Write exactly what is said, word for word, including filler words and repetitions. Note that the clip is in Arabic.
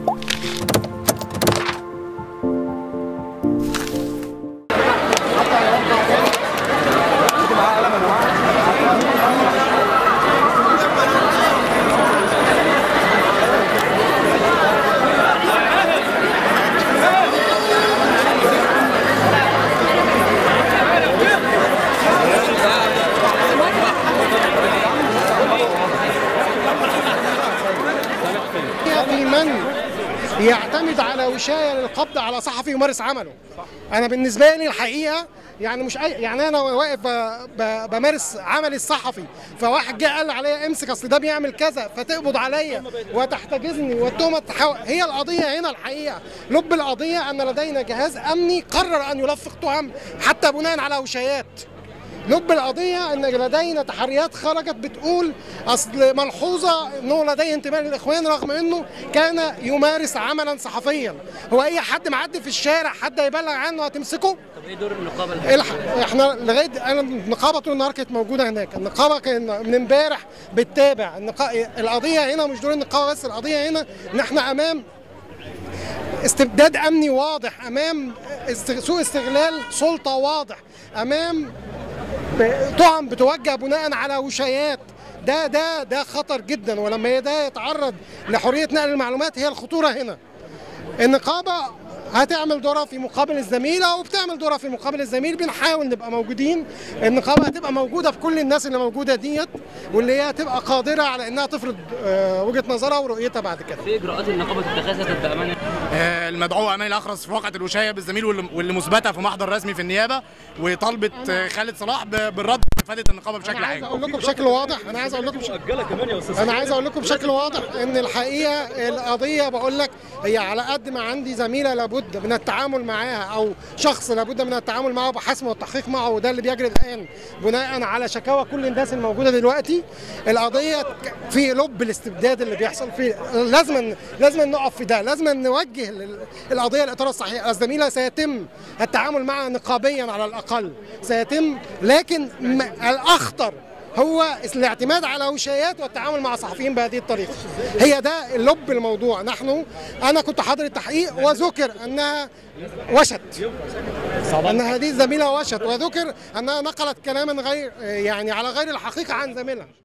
في من يعتمد على وشاية للقبض على صحفي يمارس عمله. انا بالنسبه لي الحقيقه يعني مش أي يعني انا واقف بمارس عملي الصحفي، فواحد جه قال عليا امسك اصل ده بيعمل كذا فتقبض عليا وتحتجزني والتهمه تحاول. هي القضيه هنا الحقيقه لب القضيه ان لدينا جهاز امني قرر ان يلفق تهم حتى بناء على وشايات. لب القضية أن لدينا تحريات خرجت بتقول أصل ملحوظة أنه لديه انتماء للإخوان رغم أنه كان يمارس عملا صحفيا. هو أي حد معدي في الشارع حد يبلغ عنه هتمسكه؟ طب إيه دور النقابة؟ الح... إحنا لغاية أنا النقابة طول النهار كانت موجودة هناك، النقابة كان من امبارح بتتابع النقا... القضية هنا مش دور النقابة بس، القضية هنا إن إحنا أمام استبداد أمني واضح، أمام است... سوء استغلال سلطة واضح، أمام تهم بتوجه بناء على وشايات. ده ده ده خطر جدا، ولما ده يتعرض لحريه نقل المعلومات هي الخطوره هنا. النقابه هتعمل دورها في مقابل الزميله وبتعمل دورها في مقابل الزميل، بنحاول نبقى موجودين. النقابه هتبقى موجوده في كل الناس اللي موجوده ديت واللي هي هتبقى قادره على انها تفرض وجهه نظرها ورؤيتها بعد كده. في اجراءات النقابه تتخذها بامانه؟ المدعو اماني الاخرس في واقعه الوشايه بالزميل واللي مثبته في محضر رسمي في النيابه، وطالبت خالد صلاح بالرد بافاده النقابه بشكل عام. انا عايز اقول لكم بشكل واضح انا عايز اقول لكم انا عايز اقول لكم بشكل واضح ان الحقيقه القضيه بقول لك هي على قد ما عندي زميله لابد من التعامل معاها او شخص لابد من التعامل معه بحسم والتحقيق معه، وده اللي بيجري الان بناء على شكاوى كل الناس الموجوده دلوقتي. القضيه في لب الاستبداد اللي بيحصل فيه، لازم لازم نقف في ده، لازم نوجه القضيه الاطار الصحيح. الزميله سيتم التعامل معها نقابيا على الاقل سيتم، لكن الاخطر هو الاعتماد على وشايات والتعامل مع صحفيين بهذه الطريقه. هي ده اللب الموضوع. نحن انا كنت حاضر التحقيق وذكر انها وشت، ان هذه الزميله وشت، وذكر انها نقلت كلاما غير يعني على غير الحقيقه عن زميلها.